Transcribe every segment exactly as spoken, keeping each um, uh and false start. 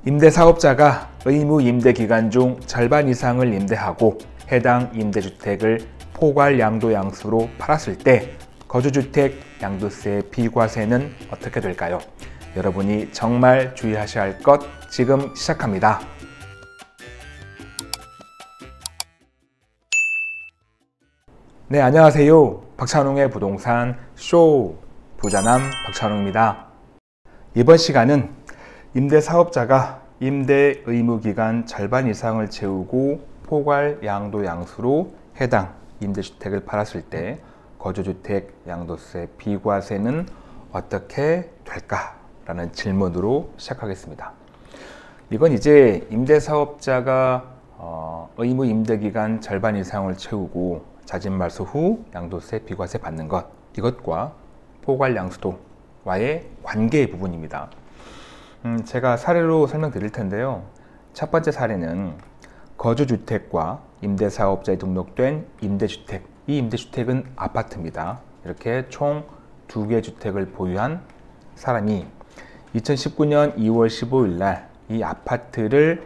임대사업자가 의무 임대 기간 중 절반 이상을 임대하고 해당 임대주택을 포괄 양도양수로 팔았을 때 거주주택 양도세 비과세는 어떻게 될까요? 여러분이 정말 주의하셔야 할 것 지금 시작합니다. 네, 안녕하세요. 박찬웅의 부동산 쇼 부자남 박찬웅입니다. 이번 시간은 임대사업자가 임대 의무기간 절반 이상을 채우고 포괄 양도양수로 해당 임대주택을 팔았을 때 거주주택 양도세 비과세는 어떻게 될까라는 질문으로 시작하겠습니다. 이건 이제 임대사업자가 어, 의무 임대기간 절반 이상을 채우고 자진말소 후 양도세 비과세 받는 것, 이것과 포괄 양수도와의 관계의 부분입니다. 음, 제가 사례로 설명드릴 텐데요. 첫 번째 사례는 거주주택과 임대사업자에 등록된 임대주택, 이 임대주택은 아파트입니다. 이렇게 총 두 개 주택을 보유한 사람이 이천십구 년 이월 십오일 날 이 아파트를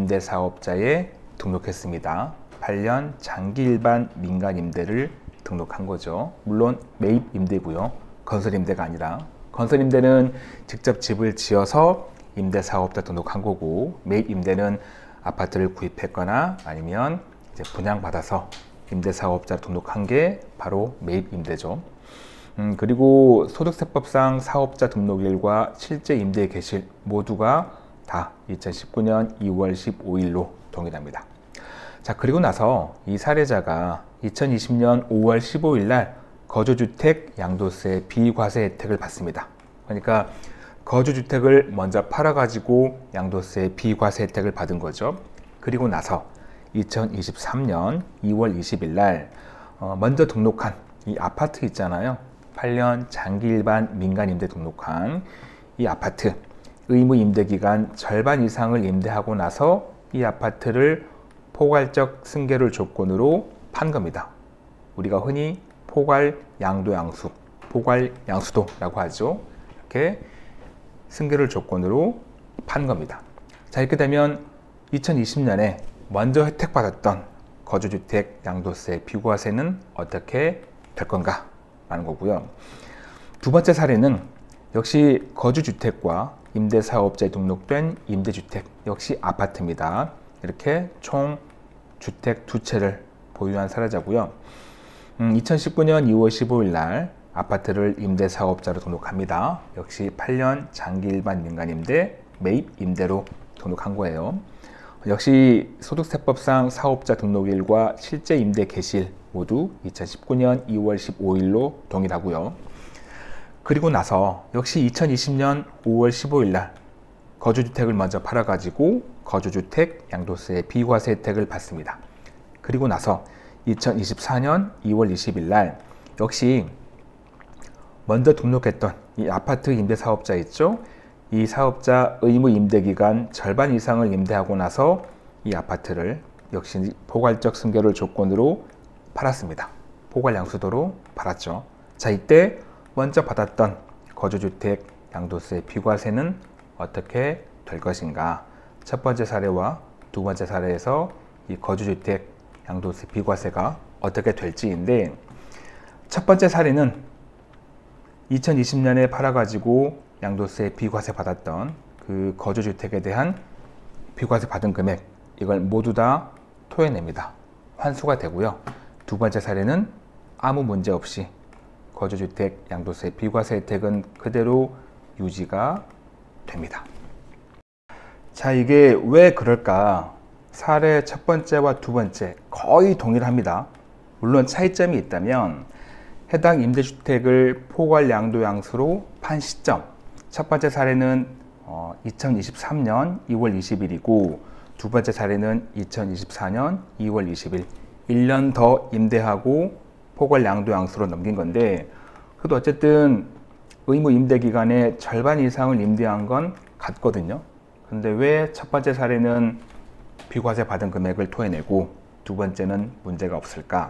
임대사업자에 등록했습니다. 팔 년 장기 일반 민간 임대를 등록한 거죠. 물론 매입 임대고요. 건설 임대가 아니라, 건설 임대는 직접 집을 지어서 임대사업자 등록한 거고, 매입 임대는 아파트를 구입했거나 아니면 이제 분양받아서 임대사업자 등록한 게 바로 매입 임대죠. 음, 그리고 소득세법상 사업자 등록일과 실제 임대 개시 모두가 다 이천십구 년 이월 십오일로 동일합니다. 자, 그리고 나서 이 사례자가 이천이십 년 오월 십오일 날 거주주택 양도세 비과세 혜택을 받습니다. 그러니까 거주주택을 먼저 팔아가지고 양도세 비과세 혜택을 받은 거죠. 그리고 나서 이천이십삼 년 이월 이십일 날 어, 먼저 등록한 이 아파트 있잖아요. 팔 년 장기 일반 민간 임대 등록한 이 아파트 의무 임대기간 절반 이상을 임대하고 나서 이 아파트를 포괄적 승계를 조건으로 판 겁니다. 우리가 흔히 포괄 양도양수, 포괄 양수도라고 하죠. 이렇게 승계를 조건으로 판 겁니다. 자, 이렇게 되면 이천이십 년에 먼저 혜택받았던 거주주택 양도세 비과세는 어떻게 될 건가 라는 거고요. 두 번째 사례는 역시 거주주택과 임대사업자에 등록된 임대주택, 역시 아파트입니다. 이렇게 총 주택 두 채를 보유한 사례자고요. 음, 이천십구 년 이월 십오일 날 아파트를 임대사업자로 등록합니다. 역시 팔 년 장기 일반 민간 임대, 매입 임대로 등록한 거예요. 역시 소득세법상 사업자 등록일과 실제 임대 개시일 모두 이천십구 년 이월 십오일로 동일하고요. 그리고 나서 역시 이천이십 년 오월 십오일 날 거주주택을 먼저 팔아가지고 거주주택 양도세 비과세 혜택을 받습니다. 그리고 나서 이천이십사 년 이월 이십일 날 역시 먼저 등록했던 이 아파트 임대사업자 있죠? 이 사업자 의무 임대기간 절반 이상을 임대하고 나서 이 아파트를 역시 포괄적 승계를 조건으로 팔았습니다. 포괄 양수도로 팔았죠. 자, 이때 먼저 받았던 거주주택 양도세 비과세는 어떻게 될 것인가? 첫 번째 사례와 두 번째 사례에서 이 거주주택 양도세 비과세가 어떻게 될지인데, 첫 번째 사례는 이천이십 년에 팔아가지고 양도세 비과세 받았던 그 거주주택에 대한 비과세 받은 금액, 이걸 모두 다 토해냅니다. 환수가 되고요. 두 번째 사례는 아무 문제 없이 거주주택 양도세 비과세 혜택은 그대로 유지가 됩니다. 자, 이게 왜 그럴까? 사례 첫 번째와 두 번째 거의 동일합니다. 물론 차이점이 있다면 해당 임대주택을 포괄 양도양수로 판 시점, 첫 번째 사례는 어, 이천이십삼 년 이월 이십일이고 두 번째 사례는 이천이십사 년 이월 이십일, 일 년 더 임대하고 포괄 양도양수로 넘긴 건데, 그래도 어쨌든 의무 임대기간의 절반 이상을 임대한 건 같거든요. 근데 왜 첫 번째 사례는 비과세 받은 금액을 토해내고 두 번째는 문제가 없을까?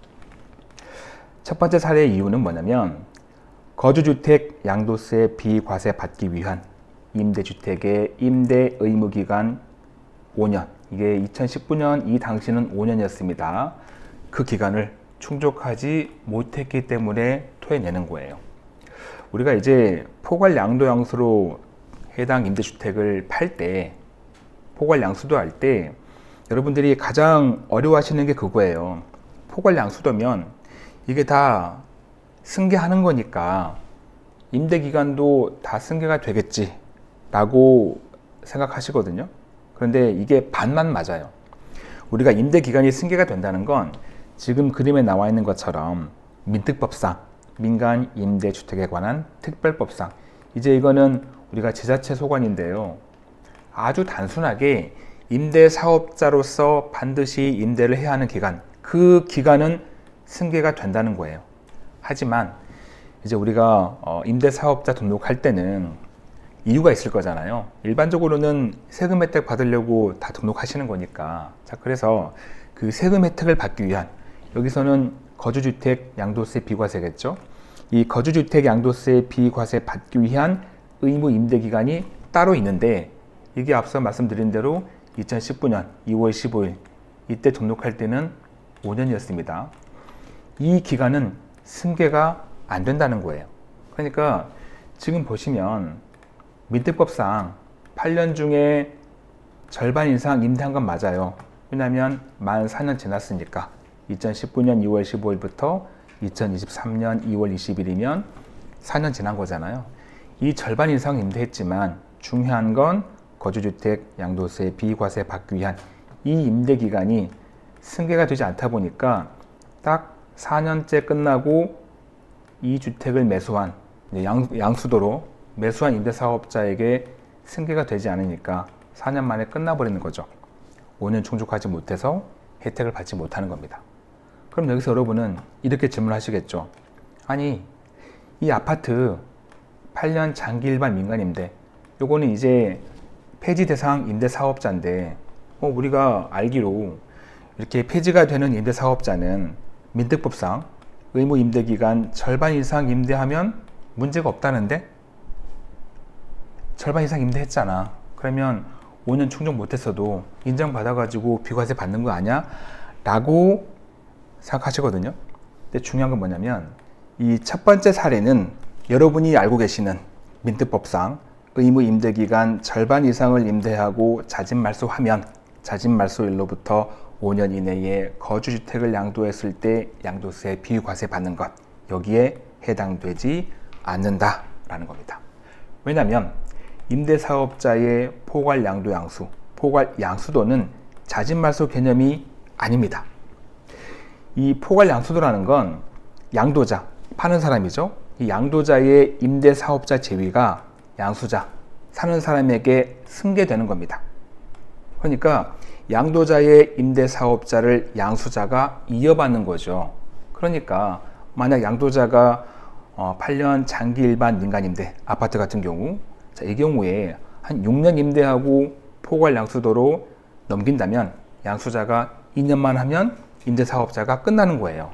첫 번째 사례의 이유는 뭐냐면 거주주택 양도세 비과세 받기 위한 임대주택의 임대 의무기간 오 년, 이게 이천십구 년 이 당시는 오 년이었습니다. 그 기간을 충족하지 못했기 때문에 토해내는 거예요. 우리가 이제 포괄 양도 양수로 해당 임대주택을 팔 때, 포괄 양수도 할 때 여러분들이 가장 어려워하시는 게 그거예요. 포괄 양수도면 이게 다 승계하는 거니까 임대기간도 다 승계가 되겠지 라고 생각하시거든요. 그런데 이게 반만 맞아요. 우리가 임대기간이 승계가 된다는 건 지금 그림에 나와 있는 것처럼 민특법상, 민간 임대주택에 관한 특별법상, 이제 이거는 우리가 지자체 소관인데요, 아주 단순하게 임대사업자로서 반드시 임대를 해야 하는 기간, 그 기간은 승계가 된다는 거예요. 하지만 이제 우리가 임대사업자 등록할 때는 이유가 있을 거잖아요. 일반적으로는 세금 혜택 받으려고 다 등록하시는 거니까. 자, 그래서 그 세금 혜택을 받기 위한, 여기서는 거주주택 양도세 비과세겠죠. 이 거주주택 양도세 비과세 받기 위한 의무 임대기간이 따로 있는데, 이게 앞서 말씀드린 대로 이천십구 년 이월 십오일 이때 등록할 때는 오 년이었습니다. 이 기간은 승계가 안 된다는 거예요. 그러니까 지금 보시면 민특법상 팔 년 중에 절반 이상 임대한 건 맞아요. 왜냐하면 만 사 년 지났으니까. 이천십구 년 이월 십오일부터 이천이십삼 년 이월 이십일이면 사 년 지난 거잖아요. 이 절반 이상 임대했지만 중요한 건 거주주택 양도세 비과세 받기 위한 이 임대기간이 승계가 되지 않다 보니까 딱 사 년째 끝나고 이 주택을 매수한, 양, 양수도로 매수한 임대사업자에게 승계가 되지 않으니까 사 년 만에 끝나버리는 거죠. 오 년 충족하지 못해서 혜택을 받지 못하는 겁니다. 그럼 여기서 여러분은 이렇게 질문하시겠죠. 아니, 이 아파트 팔 년 장기 일반 민간임대, 요거는 이제 폐지 대상 임대사업자인데, 어, 우리가 알기로 이렇게 폐지가 되는 임대사업자는 민특법상 의무 임대기간 절반 이상 임대하면 문제가 없다는데? 절반 이상 임대했잖아. 그러면 오 년 충족 못했어도 인정받아가지고 비과세 받는 거 아니야? 라고 생각하시거든요. 근데 중요한 건 뭐냐면, 이 첫 번째 사례는 여러분이 알고 계시는 민특법상 의무 임대기간 절반 이상을 임대하고 자진말소하면 자진말소일로부터 오 년 이내에 거주주택을 양도했을 때 양도세 비과세 받는 것, 여기에 해당되지 않는다라는 겁니다. 왜냐하면 임대사업자의 포괄 양도 양수, 포괄 양수도는 자진말소 개념이 아닙니다. 이 포괄 양수도라는 건 양도자, 파는 사람이죠. 이 양도자의 임대사업자 지위가 양수자, 사는 사람에게 승계되는 겁니다. 그러니까 양도자의 임대사업자를 양수자가 이어받는 거죠. 그러니까 만약 양도자가 팔 년 장기 일반 민간임대, 아파트 같은 경우, 자, 이 경우에 한 육 년 임대하고 포괄 양수도로 넘긴다면 양수자가 이 년만 하면 임대사업자가 끝나는 거예요.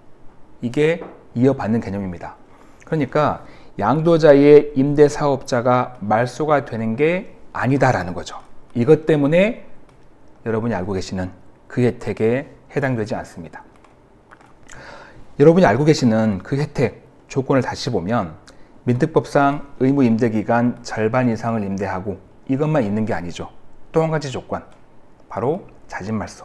이게 이어받는 개념입니다. 그러니까 양도자의 임대사업자가 말소가 되는 게 아니다라는 거죠. 이것 때문에 여러분이 알고 계시는 그 혜택에 해당되지 않습니다. 여러분이 알고 계시는 그 혜택 조건을 다시 보면 민특법상 의무 임대기간 절반 이상을 임대하고 이것만 있는 게 아니죠. 또 한 가지 조건, 바로 자진말소.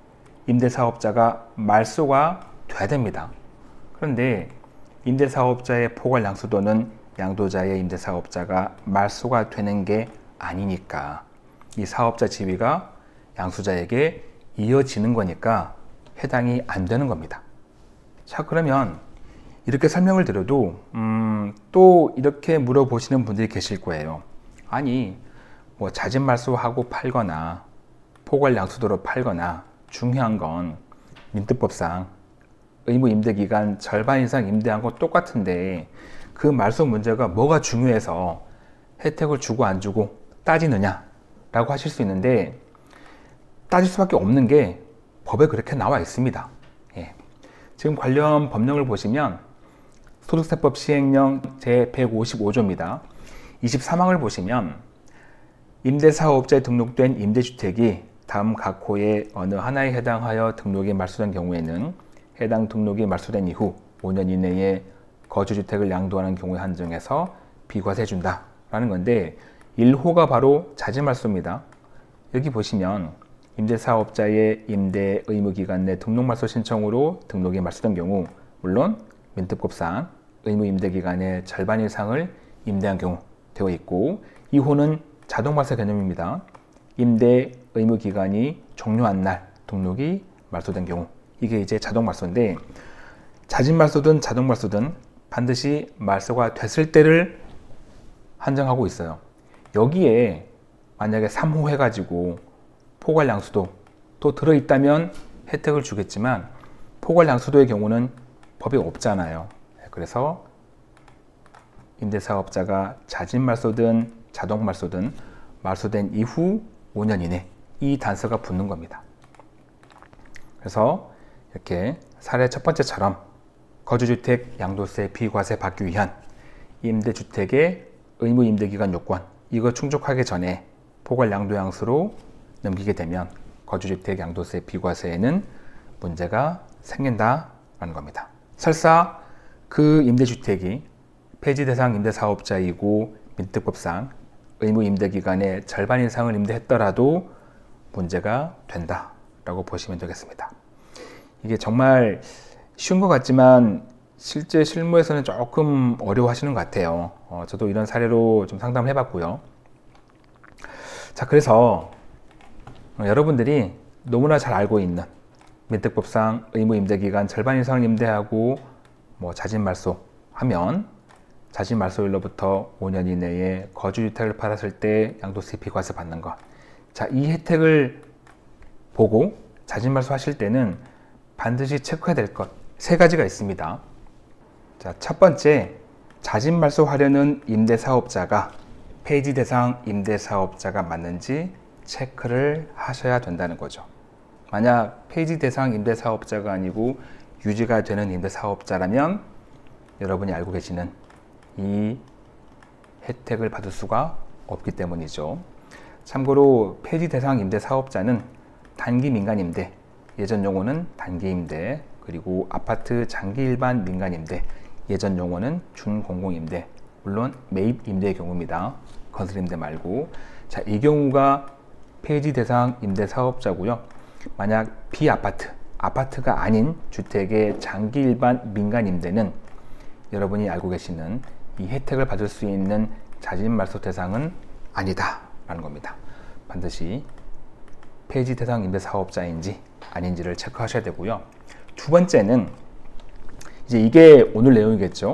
임대사업자가 말소가 돼야 됩니다. 그런데 임대사업자의 포괄 양수도는 양도자의 임대사업자가 말소가 되는 게 아니니까 이 사업자 지위가 양수자에게 이어지는 거니까 해당이 안 되는 겁니다. 자, 그러면 이렇게 설명을 드려도 음, 또 이렇게 물어보시는 분들이 계실 거예요. 아니, 뭐 자진말소하고 팔거나 포괄 양수도로 팔거나 중요한 건 민특법상 의무 임대기간 절반 이상 임대한 건 똑같은데 그 말소 문제가 뭐가 중요해서 혜택을 주고 안 주고 따지느냐 라고 하실 수 있는데, 따질 수밖에 없는 게 법에 그렇게 나와 있습니다. 예. 지금 관련 법령을 보시면 소득세법 시행령 제백오십오 조입니다. 이십삼 항을 보시면 임대사업자에 등록된 임대주택이 다음 각 호의 어느 하나에 해당하여 등록이 말소된 경우에는 해당 등록이 말소된 이후 오 년 이내에 거주주택을 양도하는 경우에 한정해서 비과세 준다 라는 건데, 일 호가 바로 자진말소입니다. 여기 보시면 임대사업자의 임대 의무기간 내 등록말소 신청으로 등록이 말소된 경우, 물론 민특법상 의무임대기간의 절반 이상을 임대한 경우 되어 있고, 이 호는 자동말소 개념입니다. 임대 의무기간이 종료한 날 등록이 말소된 경우, 이게 이제 자동말소인데, 자진말소든 자동말소든 반드시 말소가 됐을 때를 한정하고 있어요. 여기에 만약에 삼 호 해가지고 포괄양수도 또 들어있다면 혜택을 주겠지만, 포괄양수도의 경우는 법이 없잖아요. 그래서 임대사업자가 자진말소든 자동말소든 말소된 이후 오 년 이내 이 단서가 붙는 겁니다. 그래서 이렇게 사례 첫 번째처럼 거주주택 양도세 비과세 받기 위한 임대주택의 의무임대기간 요건, 이거 충족하기 전에 포괄양도양수로 넘기게 되면 거주주택 양도세 비과세에는 문제가 생긴다라는 겁니다. 설사 그 임대주택이 폐지 대상 임대사업자이고 민특법상 의무임대기간의 절반 이상을 임대했더라도 문제가 된다라고 보시면 되겠습니다. 이게 정말 쉬운 것 같지만 실제 실무에서는 조금 어려워하시는 것 같아요. 어, 저도 이런 사례로 좀 상담을 해봤고요. 자, 그래서 어, 여러분들이 너무나 잘 알고 있는 민특법상 의무임대기간 절반 이상을 임대하고 뭐 자진말소 하면 자진말소일로부터 오 년 이내에 거주주택을 팔았을 때 양도세 비과세 받는 것. 자, 이 혜택을 보고 자진말소 하실 때는 반드시 체크해야 될 것 세 가지가 있습니다. 자, 첫 번째, 자진말소 하려는 임대사업자가 폐지 대상 임대사업자가 맞는지 체크를 하셔야 된다는 거죠. 만약 폐지 대상 임대사업자가 아니고 유지가 되는 임대사업자라면 여러분이 알고 계시는 이 혜택을 받을 수가 없기 때문이죠. 참고로 폐지 대상 임대사업자는 단기 민간임대, 예전 용어는 단기임대, 그리고 아파트 장기 일반 민간임대, 예전 용어는 준공공임대, 물론 매입임대의 경우입니다. 건설임대 말고. 자, 이 경우가 폐지 대상 임대사업자고요. 만약 비아파트, 아파트가 아닌 주택의 장기 일반 민간임대는 여러분이 알고 계시는 이 혜택을 받을 수 있는 자진말소 대상은 아니다 라는 겁니다. 반드시 폐지 대상 임대사업자인지 아닌지를 체크하셔야 되고요. 두 번째는 이제 이게 오늘 내용이겠죠.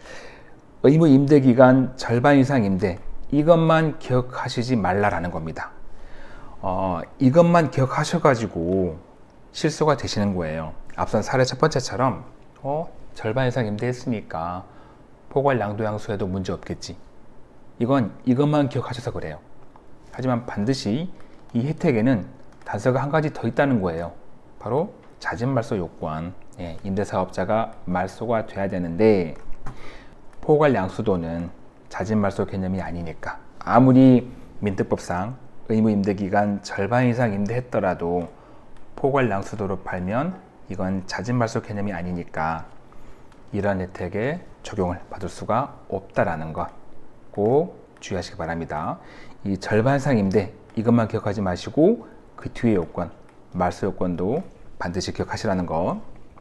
의무 임대기간 절반 이상 임대, 이것만 기억하시지 말라라는 겁니다. 어, 이것만 기억하셔가지고 실수가 되시는 거예요. 앞선 사례 첫 번째처럼 어, 절반 이상 임대했으니까 포괄 양도양수에도 문제 없겠지. 이건 이것만 기억하셔서 그래요. 하지만 반드시 이 혜택에는 단서가 한 가지 더 있다는 거예요. 바로 자진말소 요건. 예, 임대사업자가 말소가 돼야 되는데 포괄 양수도는 자진말소 개념이 아니니까, 아무리 민특법상 의무 임대기간 절반 이상 임대했더라도 포괄 양수도로 팔면 이건 자진말소 개념이 아니니까 이런 혜택에 적용을 받을 수가 없다라는 것 꼭 주의하시기 바랍니다. 이 절반 이상 임대 이것만 기억하지 마시고 그 뒤의 요건, 말소 요건도 반드시 기억하시라는 거.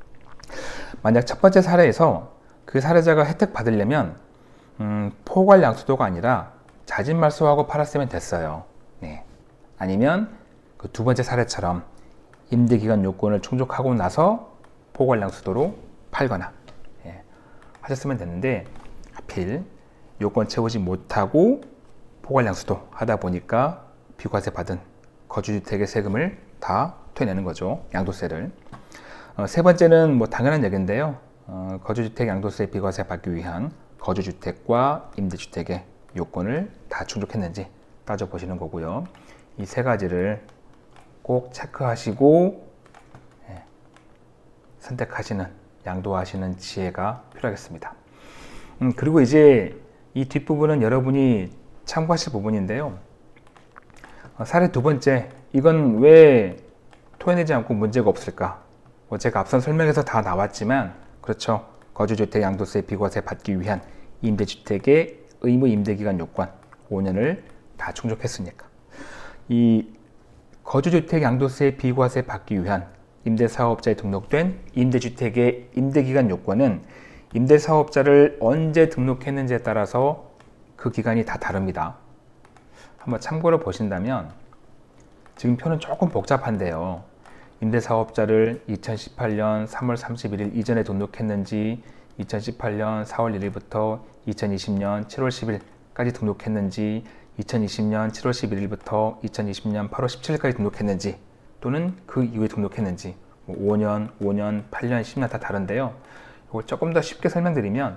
만약 첫 번째 사례에서 그 사례자가 혜택 받으려면 음, 포괄 양수도가 아니라 자진말소하고 팔았으면 됐어요. 네. 아니면 그 두 번째 사례처럼 임대기간 요건을 충족하고 나서 포괄 양수도로 팔거나 예, 하셨으면 됐는데, 하필 요건 채우지 못하고 포괄 양수도 하다 보니까 비과세 받은 거주주택의 세금을 다 토해내는 거죠. 양도세를. 어, 세 번째는 뭐 당연한 얘기인데요. 어, 거주주택 양도세 비과세 받기 위한 거주주택과 임대주택의 요건을 다 충족했는지 따져보시는 거고요. 이 세 가지를 꼭 체크하시고 예, 선택하시는, 양도하시는 지혜가 필요하겠습니다. 음, 그리고 이제 이 뒷부분은 여러분이 참고하실 부분인데요. 어, 사례 두 번째, 이건 왜 토해내지 않고 문제가 없을까? 뭐 제가 앞선 설명에서 다 나왔지만, 그렇죠. 거주주택 양도세 비과세 받기 위한 임대주택의 의무 임대기간 요건 오 년을 다 충족했으니까. 이 거주주택 양도세 비과세 받기 위한 임대사업자에 등록된 임대주택의 임대기간 요건은 임대사업자를 언제 등록했는지에 따라서 그 기간이 다 다릅니다. 한번 참고로 보신다면, 지금 표는 조금 복잡한데요. 임대사업자를 이천십팔 년 삼월 삼십일 일 이전에 등록했는지, 이천십팔 년 사월 일 일부터 이천이십 년 칠월 십 일까지 등록했는지, 이천이십 년 칠월 십일 일부터 이천이십 년 팔월 십칠 일까지 등록했는지, 또는 그 이후에 등록했는지, 뭐 오 년, 오 년, 팔 년, 십 년 다 다른데요. 이걸 조금 더 쉽게 설명드리면,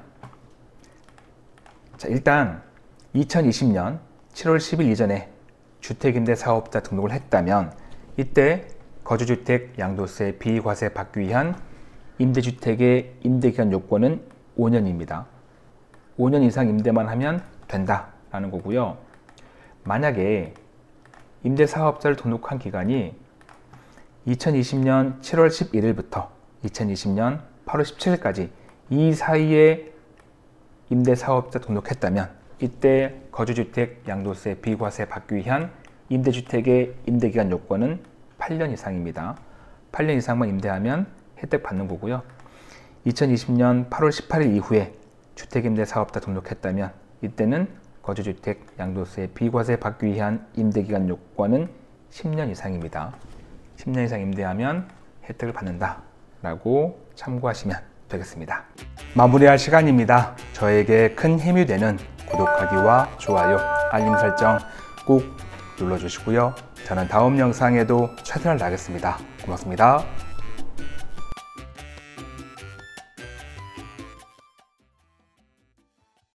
자, 일단 이천이십 년 칠월 십 일 이전에 주택임대사업자 등록을 했다면, 이때 거주주택 양도세 비과세 받기 위한 임대주택의 임대기간 요건은 오 년입니다. 오 년 이상 임대만 하면 된다라는 거고요. 만약에 임대사업자를 등록한 기간이 이천이십 년 칠월 십일 일부터 이천이십 년 팔월 십칠 일까지 이 사이에 임대사업자 등록했다면, 이때 거주주택 양도세 비과세 받기 위한 임대주택의 임대기간 요건은 팔 년 이상입니다. 팔 년 이상만 임대하면 혜택 받는 거고요. 이천이십 년 팔월 십팔 일 이후에 주택임대사업자 등록했다면, 이때는 거주주택 양도세 비과세 받기 위한 임대기간 요건은 십 년 이상입니다. 십 년 이상 임대하면 혜택을 받는다 라고 참고하시면 되겠습니다. 마무리할 시간입니다. 저에게 큰 힘이 되는 구독하기와 좋아요, 알림 설정 꼭 눌러주시고요. 저는 다음 영상에도 최선을 다하겠습니다. 고맙습니다.